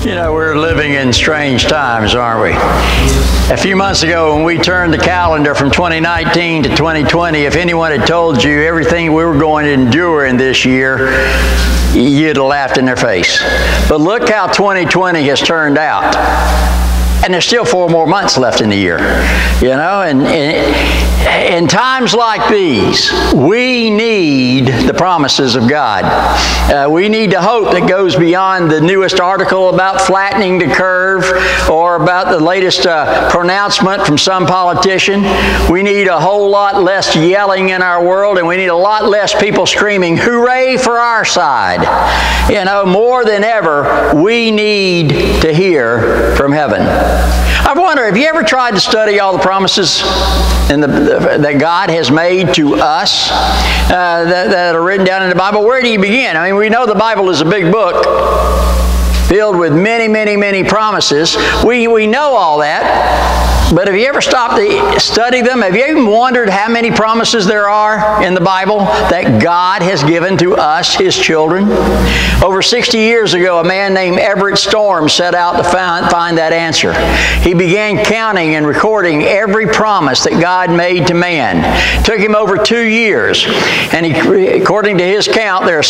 You know, we're living in strange times, aren't we? A few months ago, when we turned the calendar from 2019 to 2020, if anyone had told you everything we were going to endure in this year, you'd have laughed in their face. But look how 2020 has turned out. And there's still 4 more months left in the year, you know, and in times like these, we need the promises of God. We need the hope that goes beyond the newest article about flattening the curve or about the latest pronouncement from some politician. We need a whole lot less yelling in our world, and we need a lot less people screaming, "Hooray for our side." You know, more than ever, we need to hear from heaven. I wonder, have you ever tried to study all the promises that God has made to us that are written down in the Bible? Where do you begin? I mean, we know the Bible is a big book filled with many, many, many promises. We know all that. But have you ever stopped to study them? Have you even wondered how many promises there are in the Bible that God has given to us, His children? Over 60 years ago, a man named Everett Storm set out to find that answer. He began counting and recording every promise that God made to man. It took him over 2 years. And according to his count, there are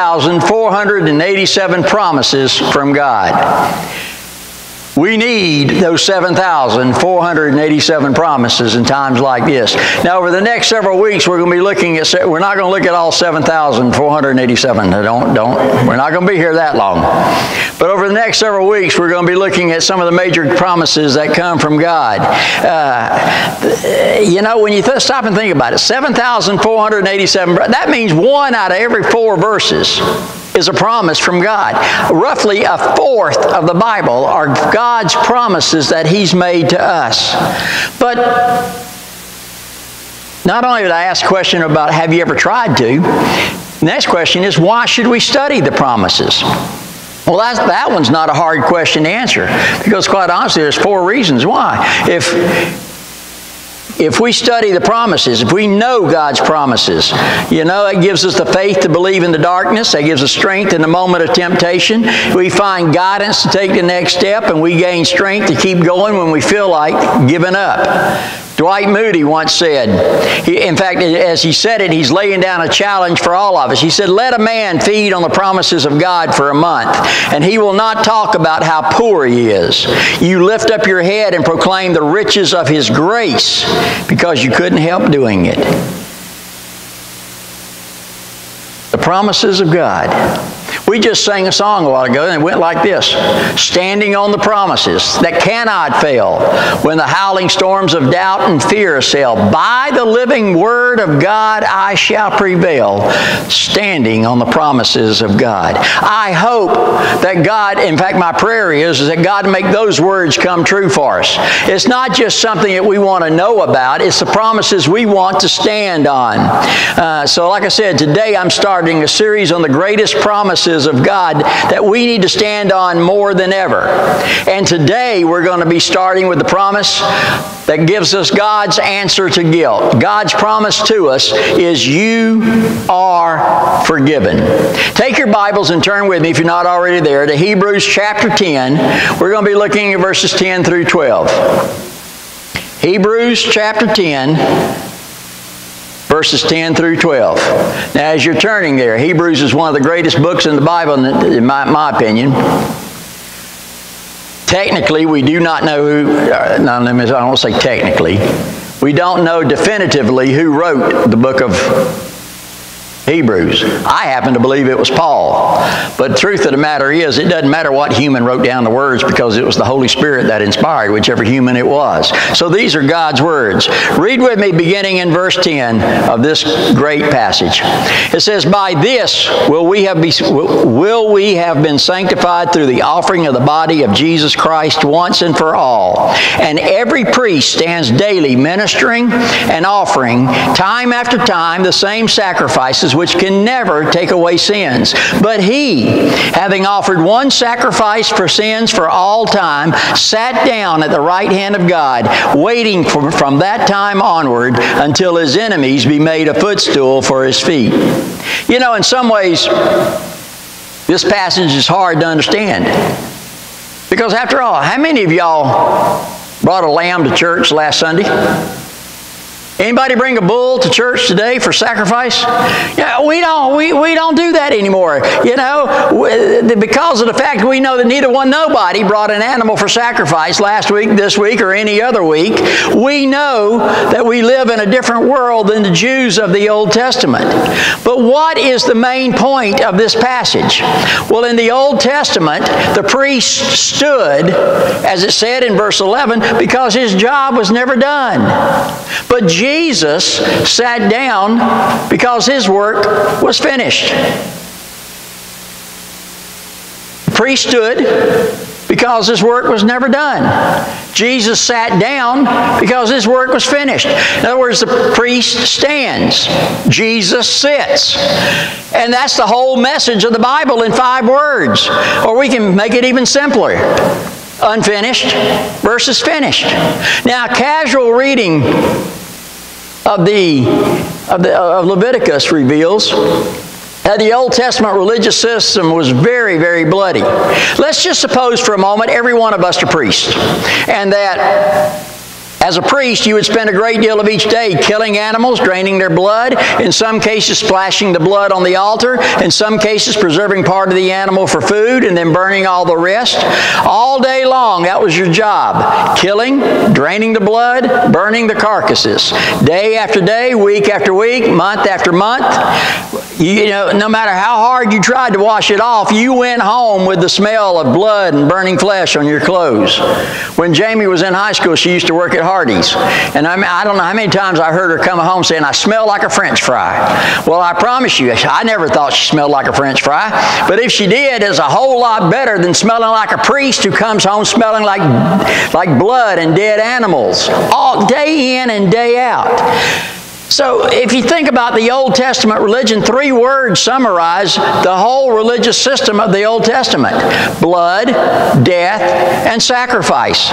7,487 promises from God. We need those 7,487 promises in times like this. Now, over the next several weeks, we're going to be looking at, we're not going to look at all 7,487. We're not going to be here that long. But over the next several weeks, we're going to be looking at some of the major promises that come from God. You know, when you stop and think about it, 7,487, that means 1 out of every 4 verses is a promise from God. Roughly 1/4 of the Bible are God's promises that He's made to us. But not only did I ask a question about have you ever tried to, the next question is why should we study the promises? Well, that one's not a hard question to answer, because quite honestly, there's 4 reasons why. If we study the promises, if we know God's promises, you know, it gives us the faith to believe in the darkness. That gives us strength in the moment of temptation. We find guidance to take the next step, and we gain strength to keep going when we feel like giving up. Dwight Moody once said, in fact, as he said it, he's laying down a challenge for all of us. He said, "Let a man feed on the promises of God for a month, and he will not talk about how poor he is. You lift up your head and proclaim the riches of His grace because you couldn't help doing it." The promises of God. We just sang a song a while ago, and it went like this: standing on the promises that cannot fail when the howling storms of doubt and fear assail. By the living word of God I shall prevail, standing on the promises of God. I hope that God, in fact my prayer is that God make those words come true for us. It's not just something that we want to know about, it's the promises we want to stand on. So like I said, today I'm starting a series on the greatest promises of God that we need to stand on more than ever. And today we're going to be starting with the promise that gives us God's answer to guilt. God's promise to us is you are forgiven. Take your Bibles and turn with me, if you're not already there, to Hebrews chapter 10. We're going to be looking at verses 10 through 12. Hebrews chapter 10. Verses 10 through 12. Now, as you're turning there, Hebrews is one of the greatest books in the Bible, in my opinion. Technically, we do not know who, I don't say technically, we don't know definitively who wrote the book of Hebrews. I happen to believe it was Paul. But the truth of the matter is, it doesn't matter what human wrote down the words, because it was the Holy Spirit that inspired whichever human it was. So these are God's words. Read with me beginning in verse 10 of this great passage. It says, "By this will we have been sanctified through the offering of the body of Jesus Christ once and for all. And every priest stands daily ministering and offering time after time the same sacrifices which can never take away sins. But He, having offered one sacrifice for sins for all time, sat down at the right hand of God, waiting from that time onward until His enemies be made a footstool for His feet." You know, in some ways, this passage is hard to understand. Because after all, how many of y'all brought a lamb to church last Sunday? Anybody bring a bull to church today for sacrifice? Yeah, we don't do that anymore. You know, because of the fact we know that nobody brought an animal for sacrifice last week, this week, or any other week. We know that we live in a different world than the Jews of the Old Testament. But what is the main point of this passage? Well, in the Old Testament, the priest stood, as it said in verse 11, because his job was never done. But Jesus sat down because his work was finished. The priest stood because his work was never done. Jesus sat down because his work was finished. In other words, the priest stands. Jesus sits. And that's the whole message of the Bible in 5 words. Or we can make it even simpler. Unfinished versus finished. Now, casual reading of Leviticus reveals that the Old Testament religious system was very, very bloody. Let's just suppose for a moment every one of us are priests, and that as a priest, you would spend a great deal of each day killing animals, draining their blood, in some cases splashing the blood on the altar, in some cases preserving part of the animal for food, and then burning all the rest. All day long, that was your job. Killing, draining the blood, burning the carcasses. Day after day, week after week, month after month. You know, no matter how hard you tried to wash it off, you went home with the smell of blood and burning flesh on your clothes. When Jamie was in high school, she used to work at Hardee's. And I don't know how many times I heard her come home saying, "I smell like a French fry." Well, I promise you, I never thought she smelled like a French fry. But if she did, it's a whole lot better than smelling like a priest who comes home smelling like blood and dead animals, all day in and day out. So if you think about the Old Testament religion, 3 words summarize the whole religious system of the Old Testament: blood, death, and sacrifice.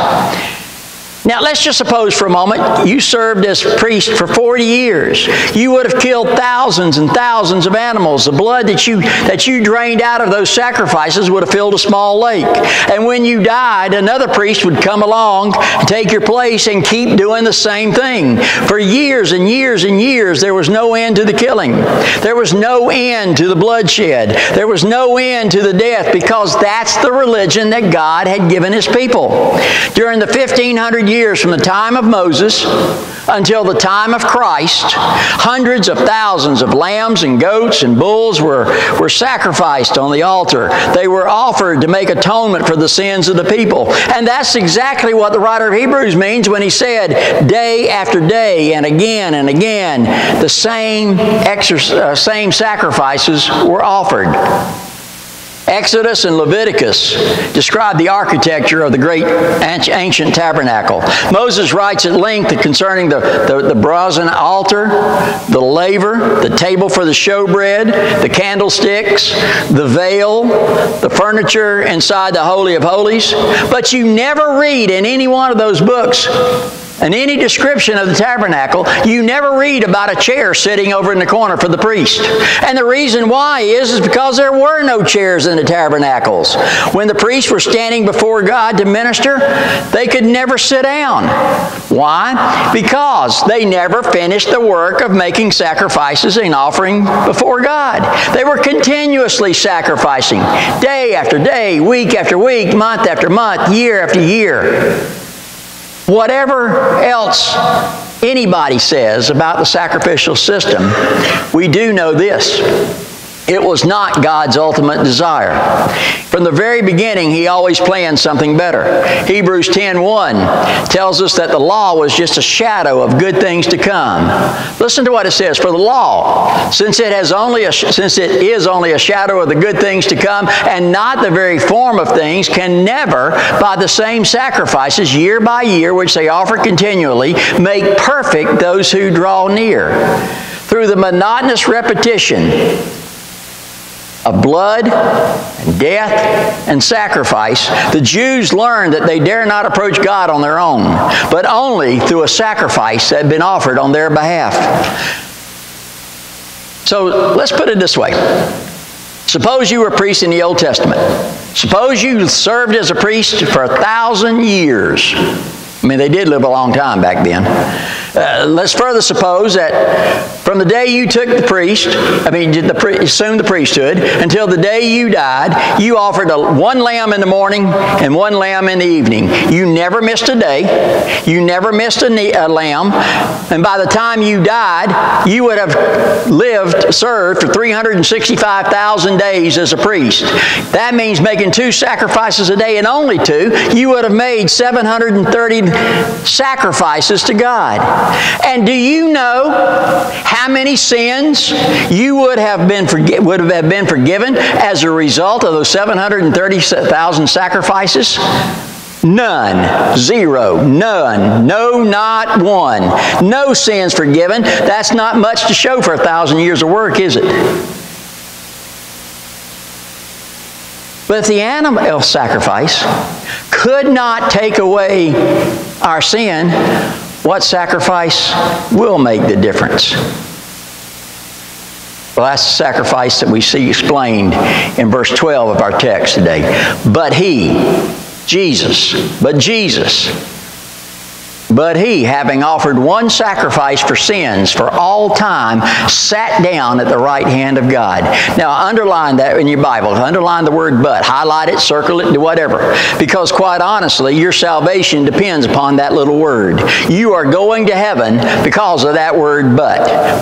Now, let's just suppose for a moment you served as priest for 40 years. You would have killed thousands and thousands of animals. The blood that you drained out of those sacrifices would have filled a small lake. And when you died, another priest would come along and take your place and keep doing the same thing. For years and years and years, there was no end to the killing. There was no end to the bloodshed. There was no end to the death, because that's the religion that God had given His people. During the 1500 years from the time of Moses until the time of Christ, hundreds of thousands of lambs and goats and bulls were sacrificed on the altar. They were offered to make atonement for the sins of the people. And that's exactly what the writer of Hebrews means when he said, day after day and again, the same sacrifices were offered. Exodus and Leviticus describe the architecture of the great ancient tabernacle. Moses writes at length concerning the brazen altar, the laver, the table for the showbread, the candlesticks, the veil, the furniture inside the Holy of Holies. But you never read in any one of those books, in any description of the tabernacle, you never read about a chair sitting over in the corner for the priest. And the reason why is because there were no chairs in the tabernacles. When the priests were standing before God to minister, they could never sit down. Why? Because they never finished the work of making sacrifices and offering before God. They were continuously sacrificing, day after day, week after week, month after month, year after year. Whatever else anybody says about the sacrificial system, we do know this: it was not God's ultimate desire. From the very beginning, He always planned something better. Hebrews 10:1 tells us that the law was just a shadow of good things to come. Listen to what it says: for the law, since it is only a shadow of the good things to come and not the very form of things, can never, by the same sacrifices year by year, which they offer continually, make perfect those who draw near. Through the monotonous repetition of blood and death and sacrifice, the Jews learned that they dare not approach God on their own, but only through a sacrifice that had been offered on their behalf. So let's put it this way. Suppose you were a priest in the Old Testament. Suppose you served as a priest for 1,000 years. I mean, they did live a long time back then. Let's further suppose that from the day you took assumed the priesthood, until the day you died, you offered one lamb in the morning and one lamb in the evening. You never missed a day. You never missed a lamb. And by the time you died, you would have served for 365,000 days as a priest. That means making 2 sacrifices a day, and only 2. You would have made 730 sacrifices to God. And do you know how many sins you would have been forgiven as a result of those 730,000 sacrifices? None. 0. None. No, not one. No sins forgiven. That's not much to show for 1,000 years of work, is it? But if the animal sacrifice could not take away our sin, what sacrifice will make the difference? Well, that's the sacrifice that we see explained in verse 12 of our text today. But he, having offered one sacrifice for sins for all time, sat down at the right hand of God. Now, underline that in your Bible. Underline the word but. Highlight it, circle it, do whatever. Because quite honestly, your salvation depends upon that little word. You are going to heaven because of that word but.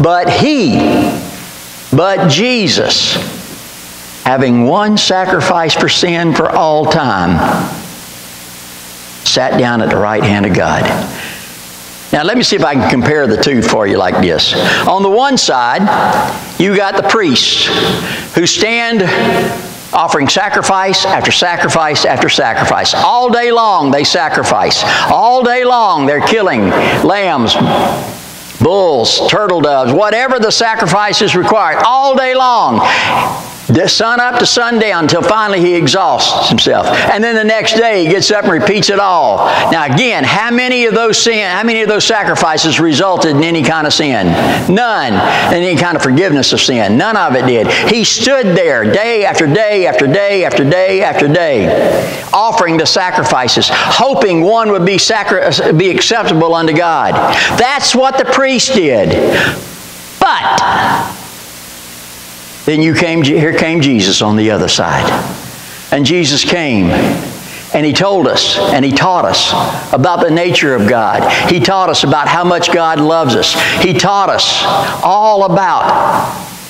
But Jesus, having one sacrifice for sin for all time, sat down at the right hand of God. Now let me see if I can compare the two for you like this. On the one side, you got the priests who stand offering sacrifice after sacrifice after sacrifice. All day long they sacrifice. All day long they're killing lambs, bulls, turtle doves, whatever the sacrifice is required. All day long. Sun up to sundown until finally he exhausts himself. And then the next day he gets up and repeats it all. Now again, how many of those sacrifices resulted in any kind of sin? None. Any kind of forgiveness of sin. None of it did. He stood there day after day after day after day after day, offering the sacrifices, hoping one would be acceptable unto God. That's what the priest did. But then here came Jesus on the other side. And Jesus came and He told us and He taught us about the nature of God. He taught us about how much God loves us. He taught us all about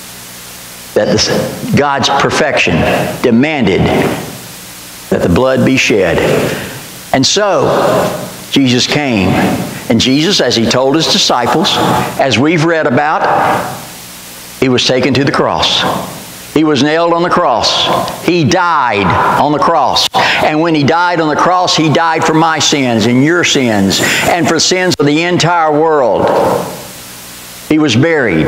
that God's perfection demanded that the blood be shed. And so Jesus came. And Jesus, as He told His disciples, as we've read about, He was taken to the cross. He was nailed on the cross. He died on the cross. And when He died on the cross, He died for my sins and your sins and for sins of the entire world. He was buried.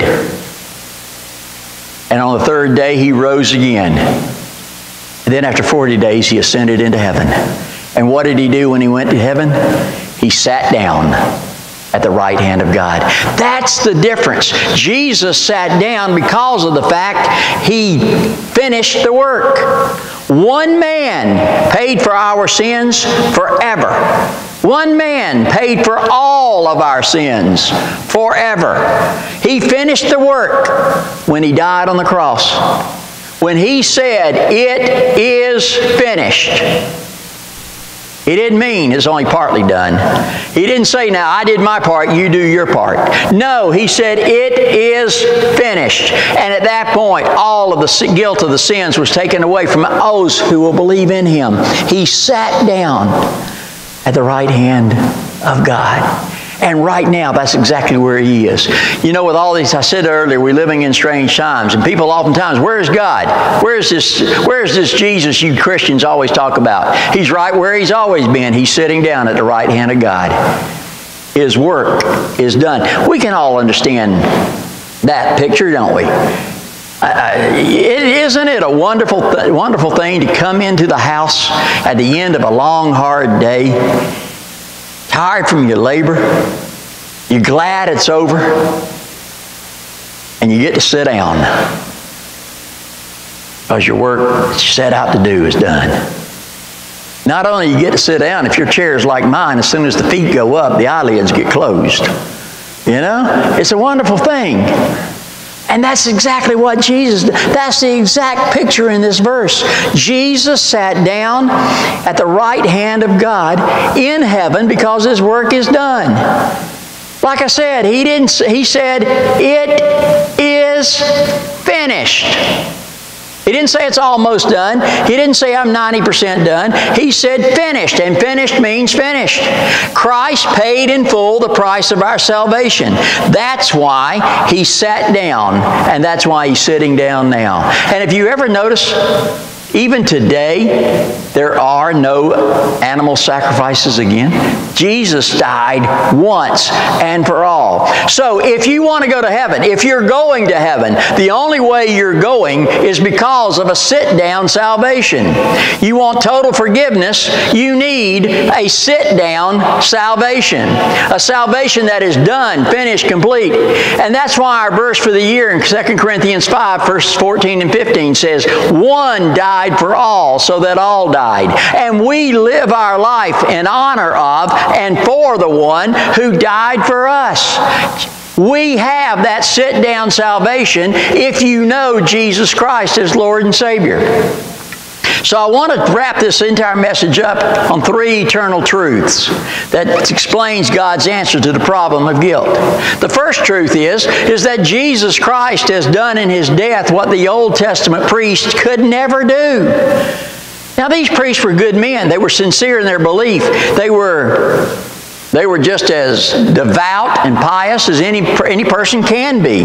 And on the 3rd day, He rose again. And then after 40 days, He ascended into heaven. And what did He do when He went to heaven? He sat down at the right hand of God. That's the difference. Jesus sat down because of the fact He finished the work. One man paid for our sins forever. One man paid for all of our sins forever. He finished the work when He died on the cross. When He said, "It is finished," He didn't mean it's only partly done. He didn't say, "Now I did my part, you do your part." No, He said, "It is finished." And at that point, all of the guilt of the sins was taken away from those who will believe in Him. He sat down at the right hand of God. And right now, that's exactly where He is. You know, with all these, I said earlier, we're living in strange times. And people oftentimes, where's God? Where's this Jesus you Christians always talk about? He's right where He's always been. He's sitting down at the right hand of God. His work is done. We can all understand that picture, don't we? Isn't it a wonderful thing to come into the house at the end of a long, hard day, tired from your labor, you're glad it's over, and you get to sit down. because your work that you set out to do is done. Not only you get to sit down, if your chair is like mine, as soon as the feet go up, the eyelids get closed. You know? It's a wonderful thing. And that's exactly what Jesus did. That's the exact picture in this verse. Jesus sat down at the right hand of God in heaven because His work is done. Like I said, He said, "It is finished." He didn't say it's almost done. He didn't say I'm 90% done. He said finished, and finished means finished. Christ paid in full the price of our salvation. That's why He sat down, and that's why He's sitting down now. And if you ever notice, even today, there are no animal sacrifices again. Jesus died once and for all. So if you want to go to heaven, if you're going to heaven, the only way you're going is because of a sit-down salvation. You want total forgiveness, you need a sit-down salvation. A salvation that is done, finished, complete. And that's why our verse for the year in 2 Corinthians 5, verses 14 and 15 says, "One died for all, so that all died. And we live our life in honor of and for the one who died for us." We have that sit-down salvation if you know Jesus Christ as Lord and Savior. So I want to wrap this entire message up on 3 eternal truths that explains God's answer to the problem of guilt. The first truth is that Jesus Christ has done in His death what the Old Testament priests could never do. Now these priests were good men. They were sincere in their belief. They were just as devout and pious as any person can be.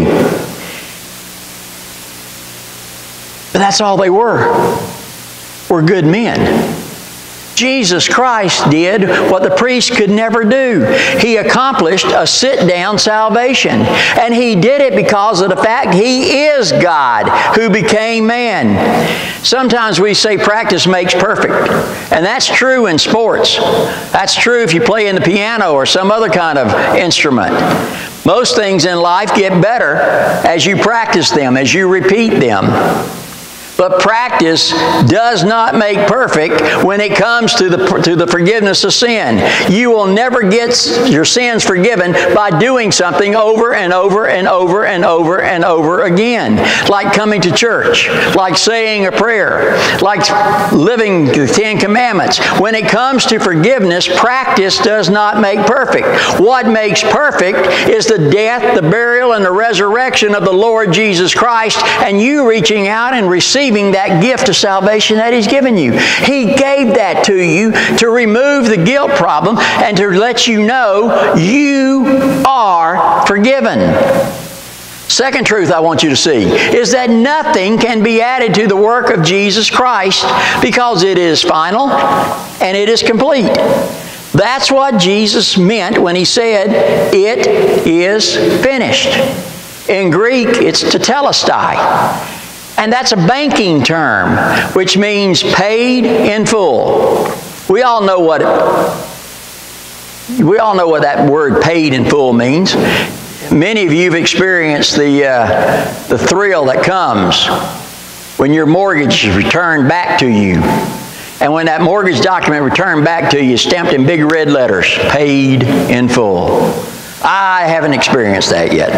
But that's all they were good men. Jesus Christ did what the priest could never do. He accomplished a sit-down salvation. And He did it because of the fact He is God who became man. Sometimes we say practice makes perfect. And that's true in sports. That's true if you play in the piano or some other kind of instrument. Most things in life get better as you practice them, as you repeat them. But practice does not make perfect when it comes to the forgiveness of sin. You will never get your sins forgiven by doing something over and over and over and over and over again. Like coming to church, like saying a prayer, like living the 10 Commandments. When it comes to forgiveness, practice does not make perfect. What makes perfect is the death, the burial, and the resurrection of the Lord Jesus Christ, and you reaching out and receiving that gift of salvation that He's given you. He gave that to you to remove the guilt problem and to let you know you are forgiven. Second truth I want you to see is that nothing can be added to the work of Jesus Christ because it is final and it is complete. That's what Jesus meant when He said, "It is finished." In Greek, it's tetelestai. And that's a banking term, which means paid in full. We all know what that word paid in full means. Many of you have experienced the thrill that comes when your mortgage is returned back to you. And when that mortgage document returned back to you, stamped in big red letters, paid in full. I haven't experienced that yet.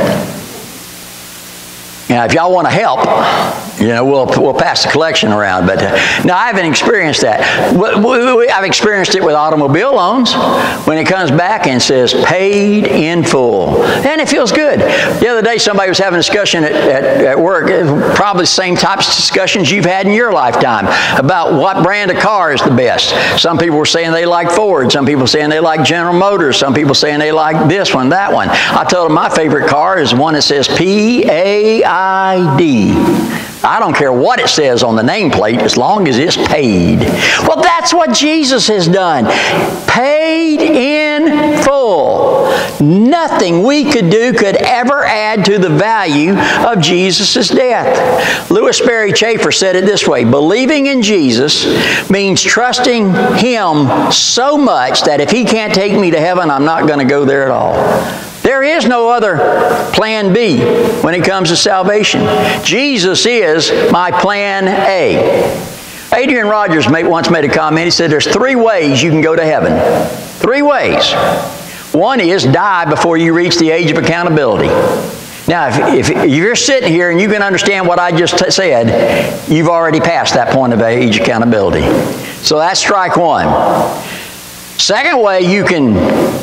Now, if y'all want to help, we'll pass the collection around. But no, I haven't experienced that. I've experienced it with automobile loans when it comes back and says paid in full, and it feels good. The other day, somebody was having a discussion at work, probably the same types of discussions you've had in your lifetime about what brand of car is the best. Some people were saying they like Ford. Some people saying they like General Motors. Some people saying they like this one, that one. I told them my favorite car is one that says PAID. I don't care what it says on the nameplate as long as it's paid. Well, that's what Jesus has done. Paid in full. Nothing we could do could ever add to the value of Jesus' death. Louis Sperry Chafer said it this way: believing in Jesus means trusting Him so much that if He can't take me to heaven, I'm not going to go there at all. There is no other plan B when it comes to salvation. Jesus is my plan A. Adrian Rogers once made a comment. He said there's 3 ways you can go to heaven. 3 ways. One is die before you reach the age of accountability. Now, if you're sitting here and you can understand what I just said, you've already passed that point of age accountability. So that's strike 1. Second way you can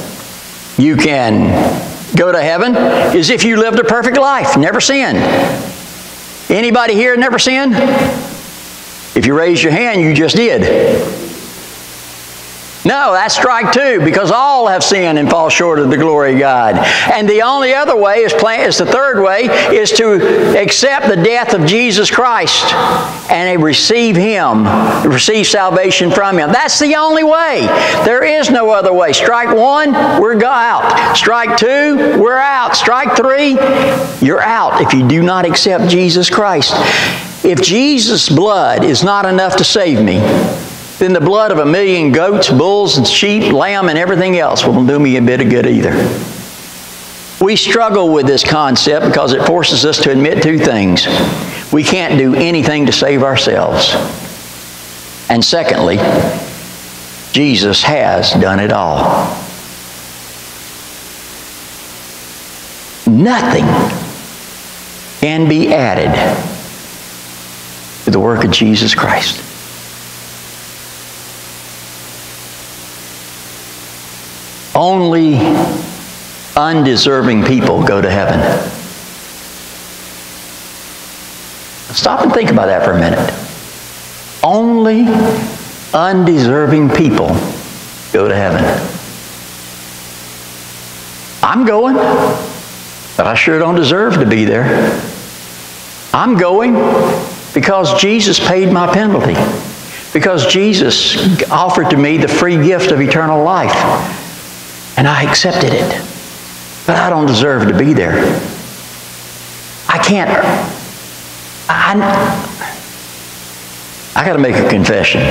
go to heaven is if you lived a perfect life, never sinned. Anybody here never sinned? If you raised your hand, you just did. No, that's strike 2, because all have sinned and fall short of the glory of God. And the only other way is the third way, is to accept the death of Jesus Christ and receive Him, receive salvation from Him. That's the only way. There is no other way. Strike 1, we're out. Strike 2, we're out. Strike 3, you're out if you do not accept Jesus Christ. If Jesus' blood is not enough to save me, then the blood of 1,000,000 goats, bulls, and sheep, lamb, and everything else won't do me a bit of good either. We struggle with this concept because it forces us to admit 2 things. We can't do anything to save ourselves. And secondly, Jesus has done it all. Nothing can be added to the work of Jesus Christ. Only undeserving people go to heaven. Stop and think about that for a minute. Only undeserving people go to heaven. I'm going, but I sure don't deserve to be there. I'm going because Jesus paid my penalty. Because Jesus offered to me the free gift of eternal life. And I accepted it. But I don't deserve to be there. I can't. I got to make a confession.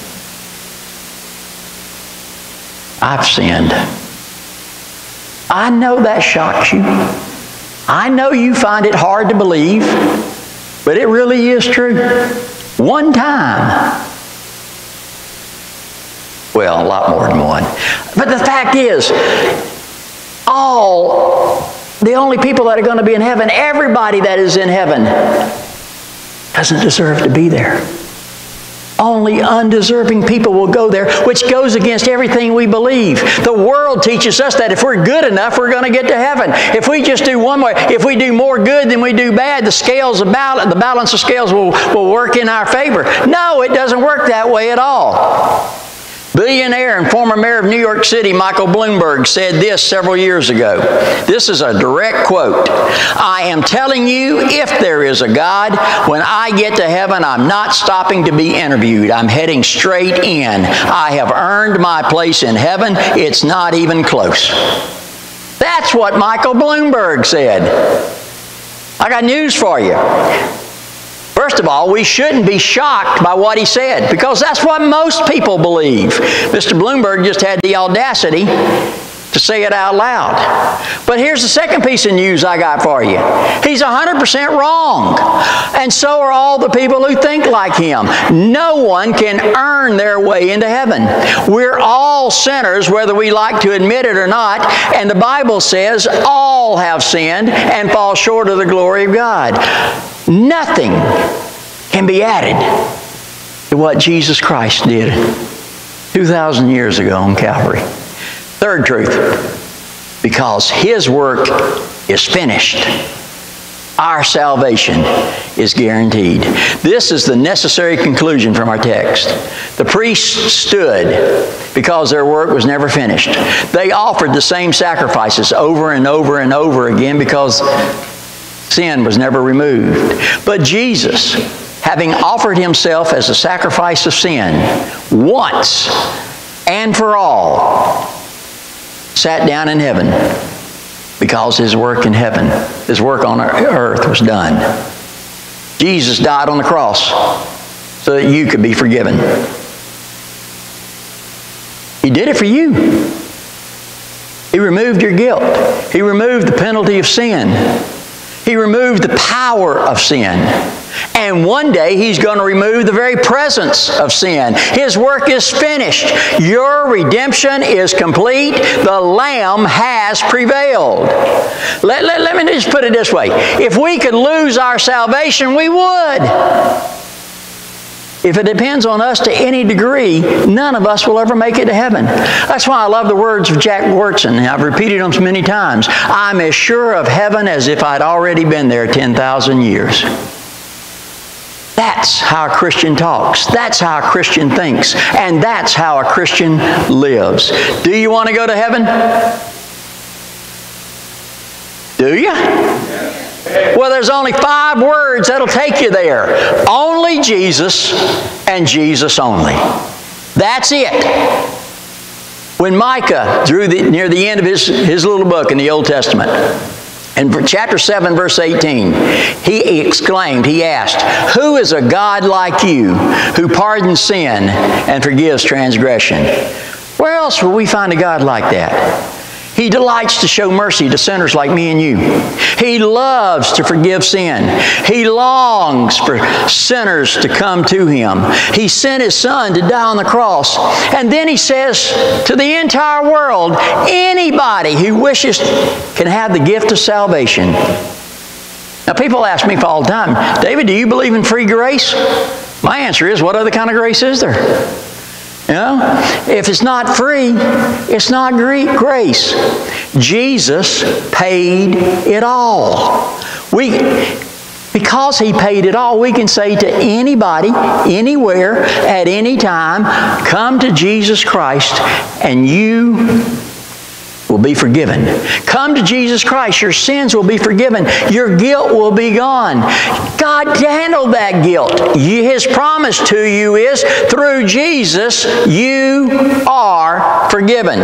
I've sinned. I know that shocks you. I know you find it hard to believe. But it really is true. One time. Well, a lot more than one. But the fact is, the only people that are going to be in heaven, everybody that is in heaven, doesn't deserve to be there. Only undeserving people will go there, which goes against everything we believe. The world teaches us that if we're good enough, we're going to get to heaven. If we just do one way, if we do more good than we do bad, the balance of scales will work in our favor. No, it doesn't work that way at all. Billionaire and former mayor of New York City, Michael Bloomberg, said this several years ago. This is a direct quote. "I am telling you, if there is a God, when I get to heaven, I'm not stopping to be interviewed. I'm heading straight in. I have earned my place in heaven. It's not even close." That's what Michael Bloomberg said. I got news for you. First of all, we shouldn't be shocked by what he said, because that's what most people believe. Mr. Bloomberg just had the audacity to say it out loud. But here's the second piece of news I got for you. He's 100% wrong. And so are all the people who think like him. No one can earn their way into heaven. We're all sinners, whether we like to admit it or not. And the Bible says all have sinned and fall short of the glory of God. Nothing can be added to what Jesus Christ did 2,000 years ago on Calvary. Third truth, because His work is finished, our salvation is guaranteed. This is the necessary conclusion from our text. The priests stood because their work was never finished. They offered the same sacrifices over and over and over again because sin was never removed. But Jesus, having offered Himself as a sacrifice of sin once and for all, sat down in heaven because His work in heaven, His work on earth was done. Jesus died on the cross so that you could be forgiven. He did it for you. He removed your guilt. He removed the penalty of sin. He removed the power of sin. And one day He's going to remove the very presence of sin. His work is finished. Your redemption is complete. The Lamb has prevailed. Let me just put it this way. If we could lose our salvation, we would. If it depends on us to any degree, none of us will ever make it to heaven. That's why I love the words of Jack Wyrtzen. I've repeated them many times. I'm as sure of heaven as if I'd already been there 10,000 years. That's how a Christian talks. That's how a Christian thinks. And that's how a Christian lives. Do you want to go to heaven? Do you? Well, there's only 5 words that'll take you there. Only Jesus and Jesus only. That's it. When Micah drew near the end of his little book in the Old Testament, in chapter 7, verse 18, he exclaimed, he asked, "Who is a God like you who pardons sin and forgives transgression?" Where else will we find a God like that? He delights to show mercy to sinners like me and you. He loves to forgive sin. He longs for sinners to come to Him. He sent His Son to die on the cross. And then He says to the entire world, anybody who wishes can have the gift of salvation. Now people ask me all the time, "David, do you believe in free grace?" My answer is, what other kind of grace is there? You know, if it's not free, it's not grace. Jesus paid it all. Because He paid it all, we can say to anybody, anywhere, at any time, come to Jesus Christ and you will be forgiven. Come to Jesus Christ. Your sins will be forgiven. Your guilt will be gone. God handled that guilt. His promise to you is, through Jesus, you are forgiven.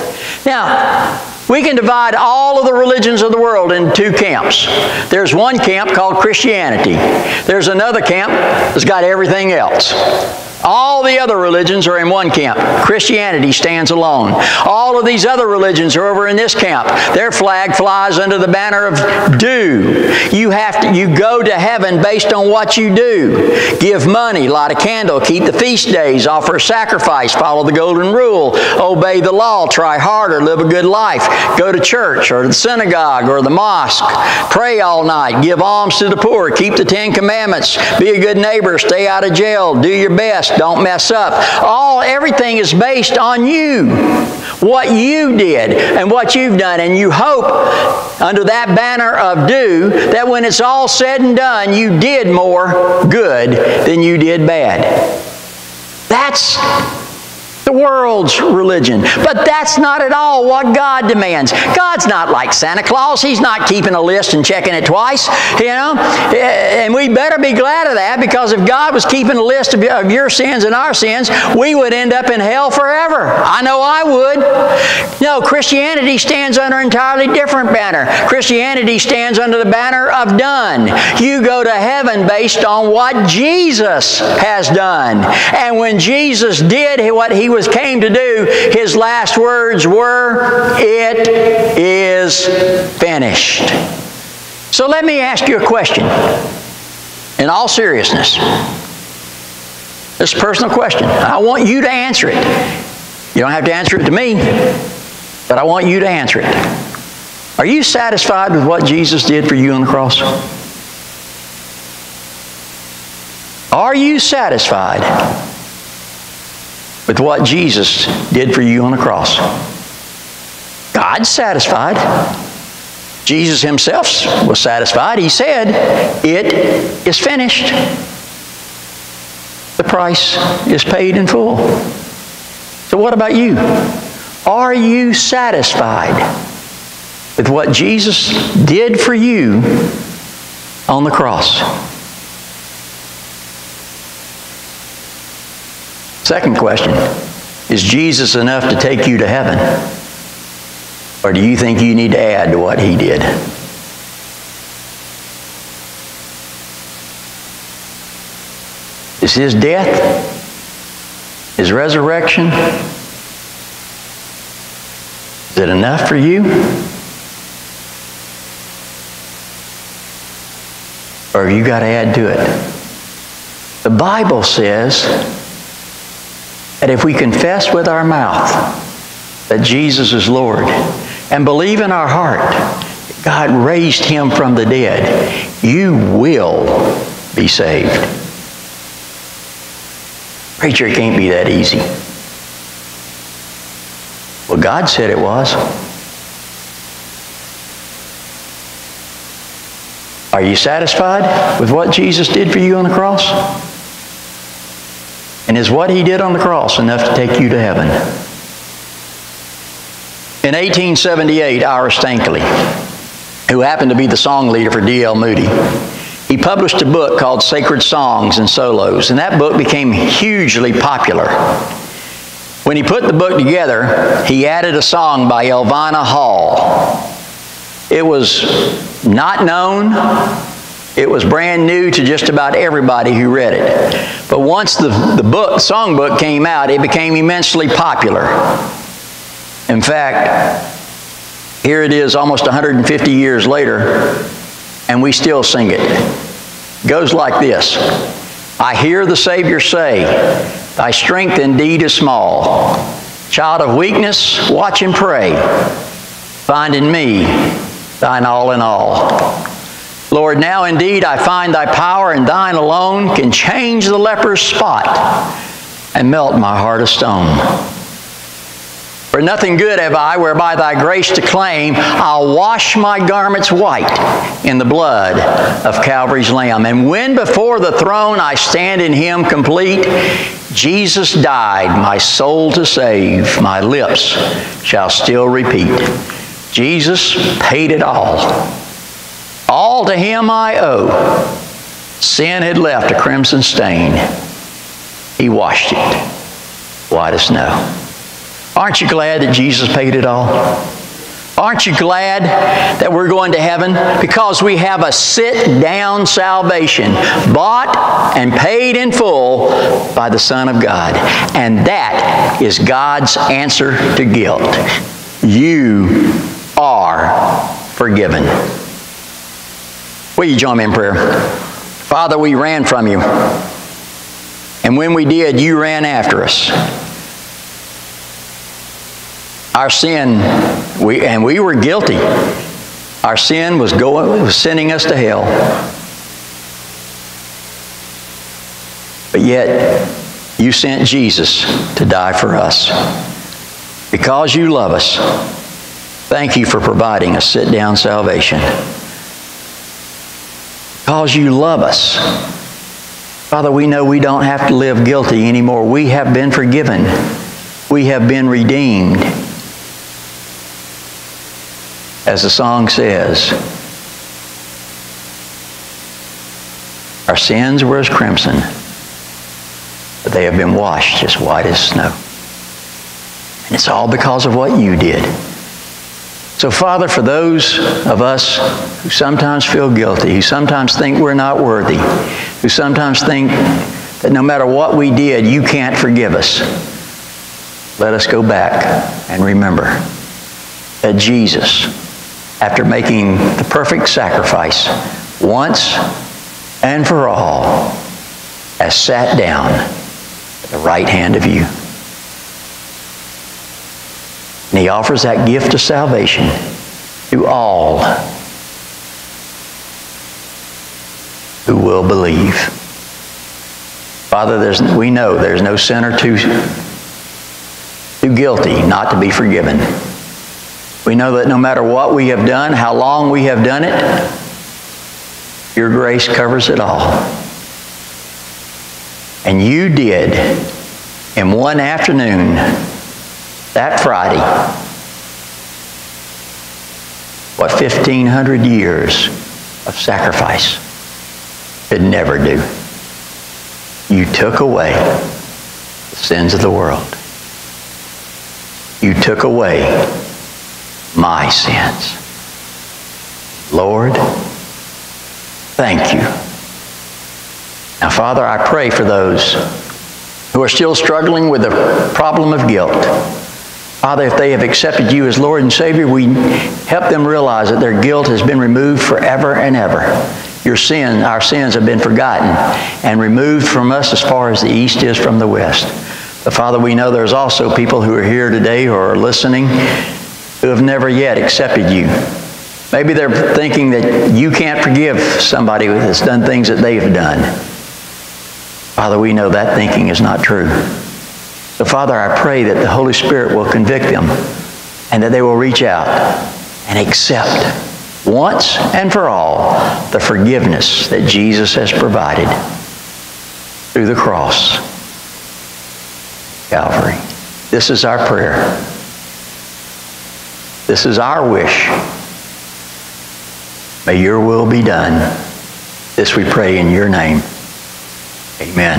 Now, we can divide all of the religions of the world into 2 camps. There's one camp called Christianity. There's another camp that's got everything else. All the other religions are in one camp. Christianity stands alone. All of these other religions are over in this camp. Their flag flies under the banner of do. You go to heaven based on what you do. Give money, light a candle, keep the feast days, offer a sacrifice, follow the golden rule, obey the law, try harder, live a good life, go to church or the synagogue or the mosque, pray all night, give alms to the poor, keep the 10 Commandments, be a good neighbor, stay out of jail, do your best, don't mess up. Everything is based on you. What you did and what you've done. And you hope under that banner of do that when it's all said and done, you did more good than you did bad. That's the world's religion. But that's not at all what God demands. God's not like Santa Claus. He's not keeping a list and checking it twice. You know? And we better be glad of that, because if God was keeping a list of your sins and our sins, we would end up in hell forever. I know I would. No, Christianity stands under an entirely different banner. Christianity stands under the banner of done. You go to heaven based on what Jesus has done. And when Jesus did what He came to do, His last words were, "It is finished." So let me ask you a question. In all seriousness, this is a personal question. I want you to answer it. You don't have to answer it to me, but I want you to answer it. Are you satisfied with what Jesus did for you on the cross? Are you satisfied with what Jesus did for you on the cross? God's satisfied. Jesus Himself was satisfied. He said, "It is finished." The price is paid in full. So what about you? Are you satisfied with what Jesus did for you on the cross? Second question, is Jesus enough to take you to heaven? Or do you think you need to add to what He did? Is His death, His resurrection, Is it enough for you? Or have you got to add to it? The Bible says that if we confess with our mouth that Jesus is Lord and believe in our heart that God raised Him from the dead, you will be saved. Preacher, it can't be that easy. Well, God said it was. Are you satisfied with what Jesus did for you on the cross? And is what He did on the cross enough to take you to heaven? In 1878, Ira Stankley, who happened to be the song leader for D.L. Moody, he published a book called Sacred Songs and Solos, and that book became hugely popular. When he put the book together, he added a song by Elvina Hall. It was not known. It was brand new to just about everybody who read it. But once the songbook came out, it became immensely popular. In fact, here it is almost 150 years later, and we still sing it. It goes like this. I hear the Savior say, thy strength indeed is small. Child of weakness, watch and pray. Find in me thine all in all. Lord, now indeed I find thy power, and thine alone can change the leper's spot and melt my heart of stone. For nothing good have I, whereby thy grace to claim. I'll wash my garments white in the blood of Calvary's Lamb. And when before the throne I stand in Him complete, Jesus died my soul to save. My lips shall still repeat. Jesus paid it all. All to Him I owe. Sin had left a crimson stain. He washed it white as snow. Aren't you glad that Jesus paid it all? Aren't you glad that we're going to heaven? Because we have a sit-down salvation, bought and paid in full by the Son of God. And that is God's answer to guilt. You are forgiven. Will you join me in prayer? Father, we ran from You. And when we did, You ran after us. Our sin, we were guilty. Our sin was sending us to hell. But yet, You sent Jesus to die for us. Because You love us, thank You for providing a sit-down salvation. Because You love us, Father, we know we don't have to live guilty anymore. We have been forgiven. We have been redeemed. As the song says, our sins were as crimson, but they have been washed as white as snow. And it's all because of what You did. So, Father, for those of us who sometimes feel guilty, who sometimes think we're not worthy, who sometimes think that no matter what we did, You can't forgive us, let us go back and remember that Jesus, after making the perfect sacrifice once and for all, has sat down at the right hand of You. And He offers that gift of salvation to all who will believe. Father, we know there's no sinner too guilty not to be forgiven. We know that no matter what we have done, how long we have done it, Your grace covers it all. And You did, in one afternoon, that Friday, what 1,500 years of sacrifice could never do. You took away the sins of the world. You took away my sins. Lord, thank You. Now, Father, I pray for those who are still struggling with the problem of guilt. Father, if they have accepted you as Lord and Savior, we help them realize that their guilt has been removed forever and ever. Our sins have been forgotten and removed from us as far as the east is from the west. But Father, we know there's also people who are here today who are listening who have never yet accepted you. Maybe they're thinking that you can't forgive somebody that's done things that they've done. Father, we know that thinking is not true. So Father, I pray that the Holy Spirit will convict them and that they will reach out and accept once and for all the forgiveness that Jesus has provided through the cross, Calvary. This is our prayer. This is our wish. May your will be done. This we pray in your name. Amen.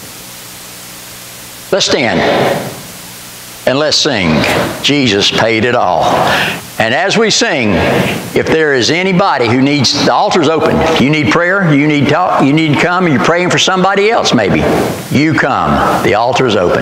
Let's stand and let's sing. Jesus paid it all. And as we sing, if there is anybody who needs, the altar's open. If you need prayer, you need talk, you need to come, and you're praying for somebody else maybe, you come. The altar's open.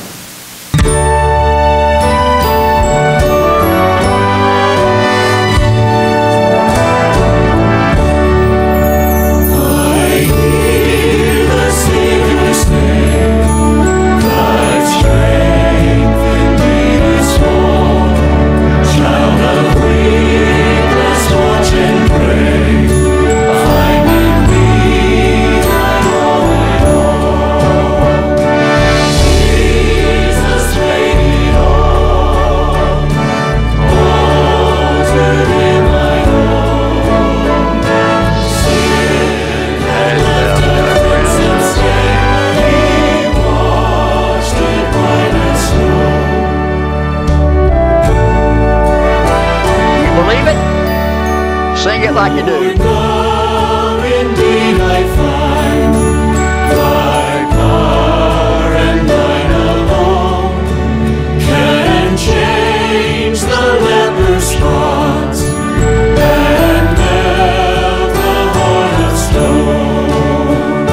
Sing it like you do. Now indeed I find thy power and thine alone can change the leper's spots and melt the heart of stone.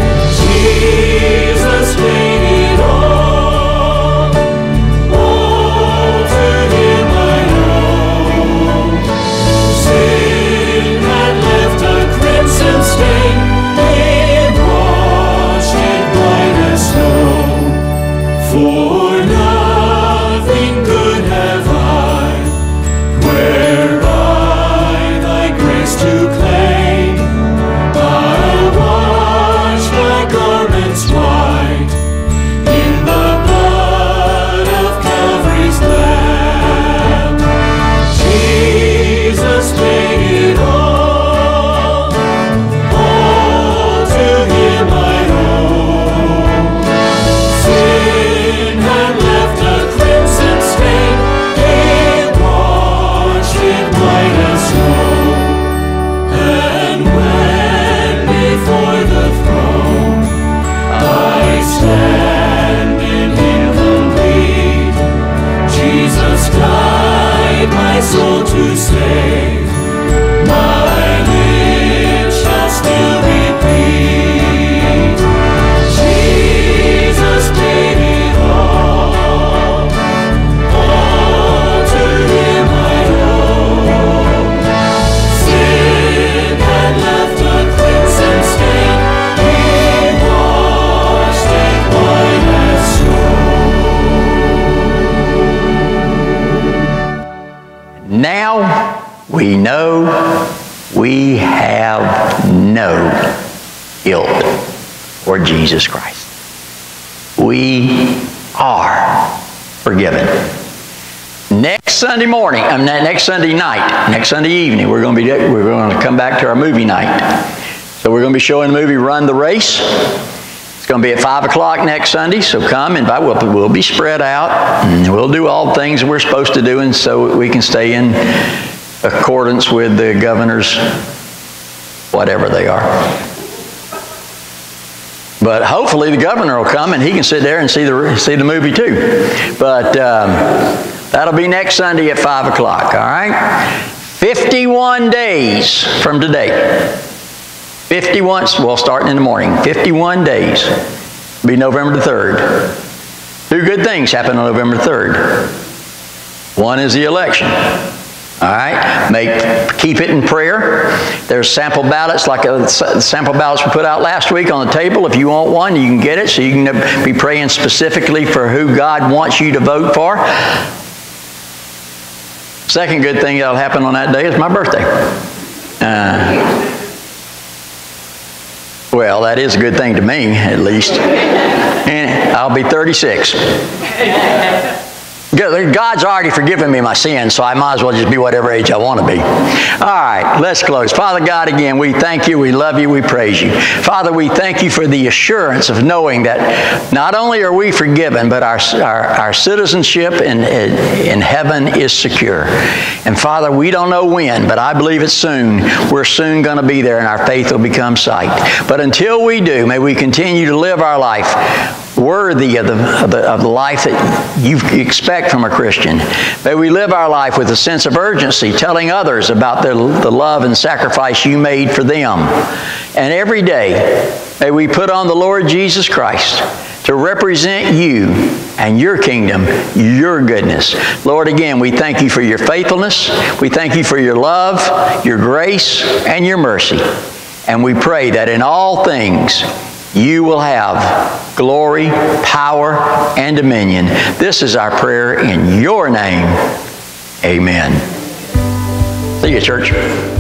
Jesus paid it all to him I owe. Sin had left a crimson stain, it washed it white as snow. For nothing good have I, whereby thy grace to claim. I'll wash my garments white in the blood of Calvary's Lamb. Jesus paid it all to him I owe. Sin had left a crimson stain, it washed it white as snow. And when before the throne I stand in him complete, Jesus died my soul to save. My lips shall still repeat, Jesus paid it all to him I owe. Sin had left a crimson stain, he washed it white as snow. Now we know we have no guilt for Jesus Christ. We are forgiven. Next Sunday morning, next Sunday night, next Sunday evening, we're going to come back to our movie night. So we're going to be showing the movie Run the Race. It's going to be at 5 o'clock next Sunday, so come and we'll be spread out, and we'll do all the things we're supposed to do, and so we can stay in accordance with the governor's whatever they are. But hopefully the governor will come and he can sit there and see the movie too. But that'll be next Sunday at 5 o'clock, all right? 51 days from today. 51, well, starting in the morning. 51 days. It'll be November the 3rd. Two good things happen on November 3rd. One is the election. All right? Keep it in prayer. There's sample ballots, like sample ballots we put out last week on the table. If you want one, you can get it, so you can be praying specifically for who God wants you to vote for. Second good thing that'll happen on that day is my birthday. Well, that is a good thing to me, at least. And I'll be 36. God's already forgiven me my sins, so I might as well just be whatever age I want to be. All right, let's close. Father God, again, we thank you, we love you, we praise you. Father, we thank you for the assurance of knowing that not only are we forgiven, but our citizenship in heaven is secure. And Father, we don't know when, but I believe it's soon. We're soon going to be there, and our faith will become sight. But until we do, may we continue to live our life worthy of the life that you expect from a Christian. May we live our life with a sense of urgency, telling others about the love and sacrifice you made for them. And every day, may we put on the Lord Jesus Christ to represent you and your kingdom, your goodness. Lord, again, we thank you for your faithfulness. We thank you for your love, your grace, and your mercy. And we pray that in all things, you will have glory, power, and dominion. This is our prayer in your name. Amen. See you, church.